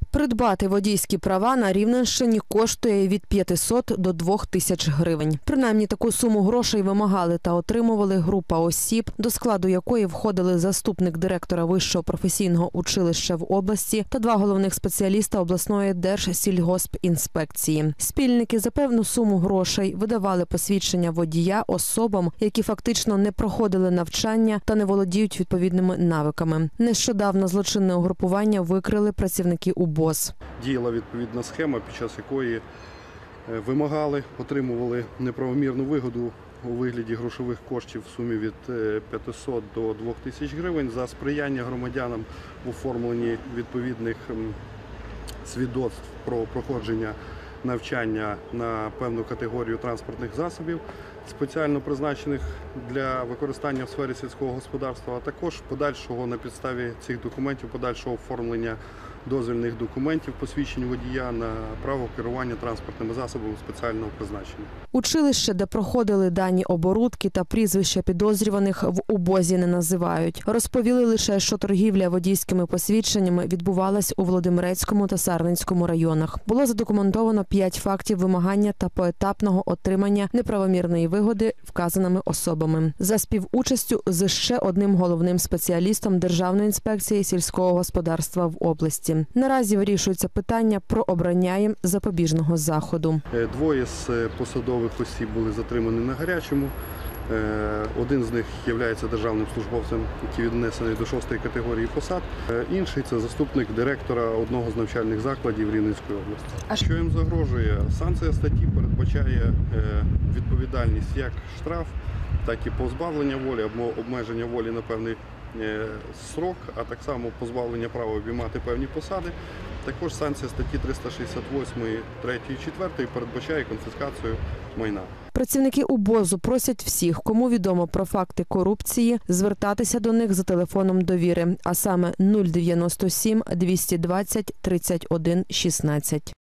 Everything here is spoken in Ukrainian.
Придбати водійські права на Рівненщині коштує від 500 до 2000 гривень. Принаймні таку суму грошей вимагали та отримували група осіб, до складу якої входили заступник директора Вищого професійного училища в області та два головних спеціаліста обласної Держсільгоспінспекції. Спільники за певну суму грошей видавали посвідчення водія особам, які фактично не проходили навчання та не володіють відповідними навиками. Нещодавно злочинне угрупування викрили працівники УБОЗ. Діяла відповідна схема, під час якої вимагали, отримували неправомірну вигоду у вигляді грошових коштів в сумі від 500 до 2000 гривень за сприяння громадянам в оформленні відповідних свідоцтв про проходження навчання на певну категорію транспортних засобів, спеціально призначених для використання в сфері сільського господарства, а також подальшого на підставі цих документів, подальшого оформлення дозвільних документів, посвідчень водія на право керування транспортними засобами спеціального призначення. Училище, де проходили дані оборудки та прізвища підозрюваних, в УБОЗі не називають. Розповіли лише, що торгівля водійськими посвідченнями відбувалась у Володимирецькому та Сарненському районах. Було задокументовано 5 фактів вимагання та поетапного отримання неправомірної вигоди вказаними особами. За співучастю з ще одним головним спеціалістом Державної інспекції сільського господарства в області. Наразі вирішується питання про обрання їм запобіжного заходу. Двоє з посадових осіб були затримані на гарячому. Один з них є державним службовцем, який віднесений до 6-ї категорії посад. Інший – це заступник директора одного з навчальних закладів Рівненської області. Що їм загрожує? Санкція статті передбачає відповідальність як штраф, так і позбавлення волі або обмеження волі на певний срок, а так само позбавлення права обіймати певні посади. Також санкція статті 368, 3 і 4 передбачає конфіскацію майна. Працівники УБОЗу просять всіх, кому відомо про факти корупції, звертатися до них за телефоном довіри, а саме 097 220 31 16.